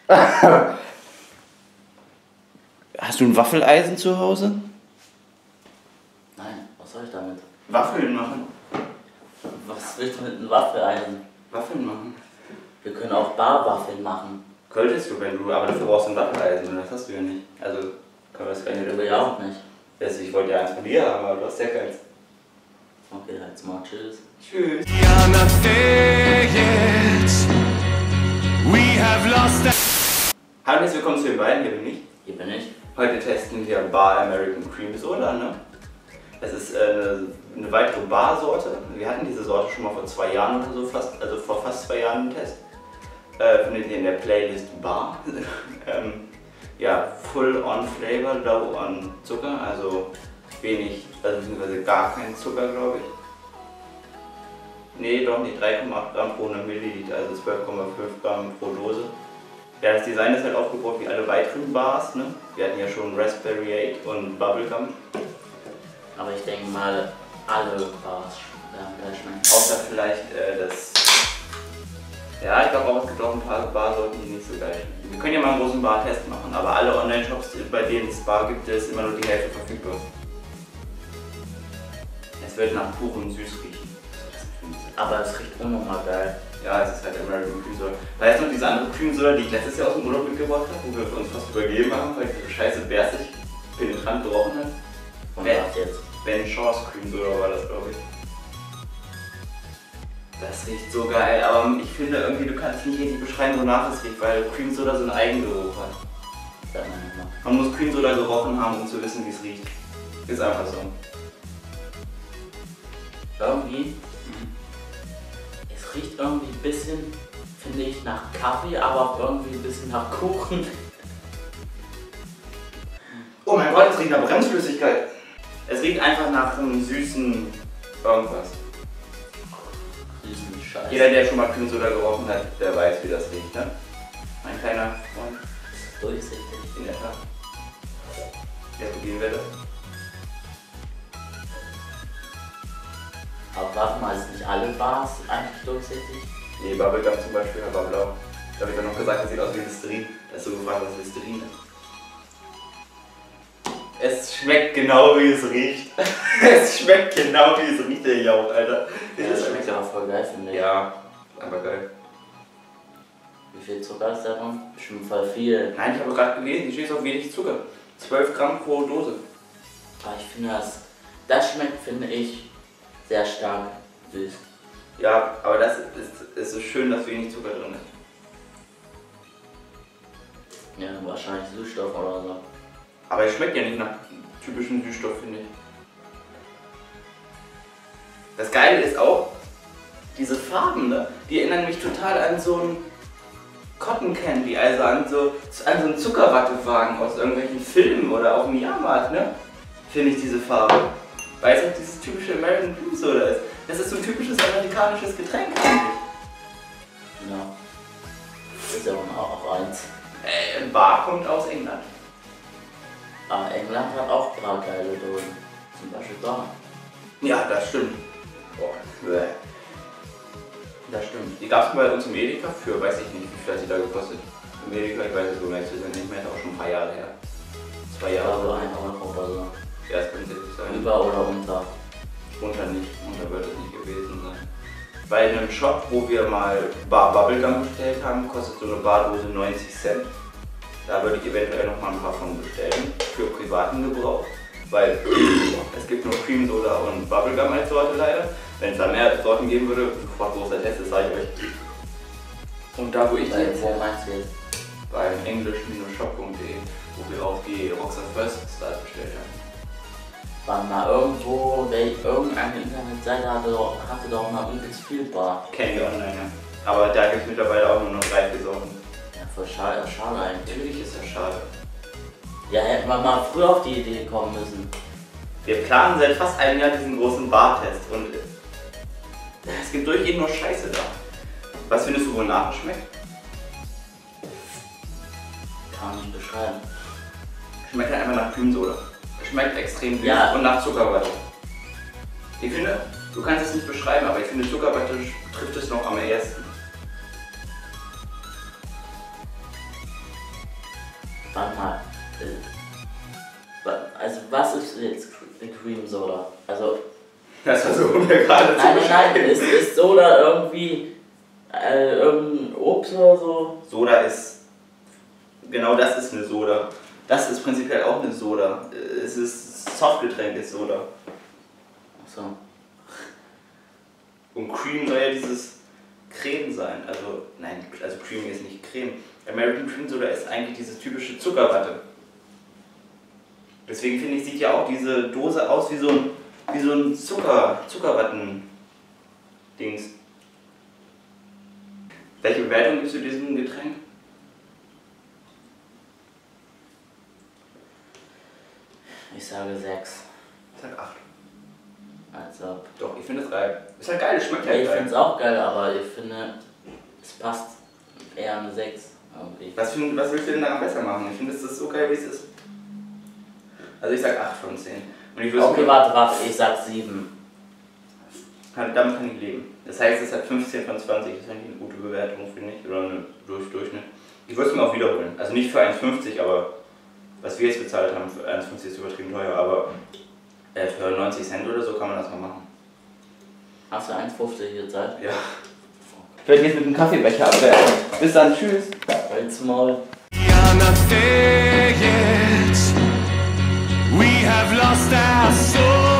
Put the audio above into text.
Hast du ein Waffeleisen zu Hause? Nein, was soll ich damit? Waffeln machen. Was willst du mit einem Waffeleisen? Waffeln machen. Wir können auch Barwaffeln machen. Könntest du, wenn du, aber dafür brauchst du ein Waffeleisen und das hast du ja nicht. Also können wir das gar nicht. Du ja auch nicht. Ich wollte ja eins von dir haben, aber du hast ja keins. Okay, halt's mal, tschüss. Tschüss. Hallo und herzlich willkommen zu den beiden, hier bin ich. Hier bin ich. Heute testen wir Bar American Cream Soda, ne? Es ist eine weitere Bar-Sorte. Wir hatten diese Sorte schon mal vor 2 Jahren oder so, also vor fast 2 Jahren einen Test. Findet ihr in der Playlist Bar. Ja, full on Flavor, low on Zucker, also wenig, also beziehungsweise gar kein Zucker, glaube ich. Nee, doch nicht, 3,8 Gramm pro 100 Milliliter, also 12,5 Gramm pro Dose. Ja, das Design ist halt aufgebaut wie alle weiteren Bars, ne? Wir hatten ja schon Raspberry 8 und Bubblegum. Aber ich denke mal, alle Bars werden gleich schmecken. Außer vielleicht das... Ja, ich glaube auch, es gibt auch ein paar Barsorten, die nicht so geil schmecken. Wir können ja mal einen großen Bar-Test machen, aber alle Online-Shops, bei denen es Bar gibt, ist immer nur die Hälfte verfügbar. Es wird nach purem Süß riechen. Aber es riecht unnormal geil. Ja, es ist halt American Cream Soda. Da ist noch diese andere Cream Soda, die ich letztes Jahr aus dem Urlaub mitgebracht habe, wo wir uns fast übergeben haben, weil diese scheiße bärsig penetrant gerochen hat. Und was jetzt? Ben Shaw's Cream Soda war das, glaube ich. Das riecht so geil, aber ich finde irgendwie, du kannst es nicht richtig beschreiben, wonach es riecht, weil Cream Soda so einen Eigengeruch hat. Sag mal nochmal. Man muss Cream Soda gerochen haben, um zu wissen, wie es riecht. Ist einfach so. Irgendwie, es riecht irgendwie ein bisschen, finde ich, nach Kaffee, aber auch irgendwie ein bisschen nach Kuchen. Oh mein Gott, es riecht nach Bremsflüssigkeit. Es riecht einfach nach einem süßen irgendwas. Süßen Scheiß. Jeder, der schon mal Cream Soda gerochen hat, der weiß, wie das riecht, ne? Mein kleiner Freund. Durchsichtig. In der Tat. Jetzt probieren wir das. Aber warte mal, ist nicht alle Bars eigentlich durchsichtig? Nee, Bubblegum zum Beispiel war blau. Da habe ich dann noch gesagt, das sieht aus wie Listerin. Da hast du gefragt, was Listerin ist. Es schmeckt genau wie es riecht. Es schmeckt genau wie es riecht, der Jauch, Alter. Ja, das schmeckt aber voll geil, finde ich. Ja, aber geil. Wie viel Zucker ist da drin? Bestimmt voll viel. Nein, ich habe gerade gelesen, hier steht auf wenig Zucker. 12 Gramm pro Dose. Aber ich finde das schmeckt, finde ich, sehr stark süß. Ja, aber das ist so schön, dass wenig Zucker drin ist. Ja, wahrscheinlich Süßstoff oder so. Aber es schmeckt ja nicht nach typischen Süßstoff, finde ich. Das Geile ist auch, diese Farben, ne? Die erinnern mich total an so ein Cotton Candy, also an so einen Zuckerwattewagen aus irgendwelchen Filmen oder auf dem Jahrmarkt, ne? Finde ich diese Farbe. Weil es auch dieses typische American Cream Soda ist. Das ist so ein typisches amerikanisches Getränk eigentlich. Ja. Das ist ja auch eins. Bar kommt aus England. Aber England hat auch ein paar geile Dosen. Zum Beispiel Bar. Ja, das stimmt. Boah, bäh. Das stimmt. Die gab es bei uns im Edeka für, weiß ich nicht, wie viel hat die da gekostet. Im Edeka, ich weiß es so nicht mehr, ist auch schon ein paar Jahre her. 2 Ich Jahre. glaube 1 Euro oder so. Ja, das könnte es sein. Über oder unter. Unter nicht, unter wird es nicht gewesen sein. Bei einem Shop, wo wir mal Bar Bubblegum bestellt haben, kostet so eine Bardose 90 Cent. Da würde ich eventuell noch mal ein paar von bestellen, für privaten Gebrauch. Weil es gibt nur Cream Soda und Bubblegum als Sorte leider. Wenn es da mehr Sorten geben würde, sofort großer Test, das sage ich euch. Und da wo ich die jetzt Wo meinst du jetzt? beim english-shop.de, wo wir auch die Rockstar First Stars bestellt haben. Wann mal irgendwo, irgendeine Internetseite hatte doch mal übelst viel Bar. Kennen wir online, ja. Aber da gibt es mittlerweile auch nur noch 3, 4 Sorten. Ja, voll schade eigentlich. Natürlich ist das schade. Ja, hätten wir mal früher auf die Idee kommen müssen. Wir planen seit fast einem Jahr diesen großen Bartest und es gibt durchgehend nur Scheiße da. Was findest du, wonach es schmeckt? Kann man nicht beschreiben. Schmeckt halt einfach nach Cream Soda. Schmeckt extrem süß Ja. und nach Zuckerwatte. Ich finde, du kannst es nicht beschreiben, aber ich finde Zuckerwatte trifft es noch am ehesten. Warte mal. Also was ist jetzt Cream Soda? Also. Das versuchen wir gerade zu beschreiben. Nein, ist Soda irgendwie irgendein Obst oder so? Soda ist. Genau das ist eine Soda. Das ist prinzipiell auch eine Soda. Es ist Softgetränk, ist Soda. Achso. Und Cream soll ja dieses Creme sein. Also, nein, also Cream ist nicht Creme. American Cream Soda ist eigentlich diese typische Zuckerwatte. Deswegen finde ich, sieht ja auch diese Dose aus wie so ein Zuckerwatten-Dings. Welche Bewertung gibst du diesem Getränk? Ich sage 6. Ich sag 8. Also. Doch, ich finde es geil. Ist halt geil, es schmeckt halt Ich geil. finde es auch geil, aber ich finde, es passt eher eine 6 irgendwie. Was willst du denn daran besser machen? Ich finde, es ist so geil, wie es ist. Also ich sag 8 von 10. Und ich Okay, warte, ich sag 7. Damit kann ich leben. Das heißt, es hat 15 von 20. Das ist eigentlich eine gute Bewertung, finde ich. Oder eine Durchschnitt. Ich würde es mir auch wiederholen. Also nicht für 1,50, aber was wir jetzt bezahlt haben, für 1,50 ist übertrieben teuer, aber für 90 Cent oder so kann man das mal machen. Hast du 1,50 gezahlt? Ja. Ich werde jetzt mit dem Kaffeebecher abwerfen. Bis dann, tschüss. Halt's Maul. We have lost our soul.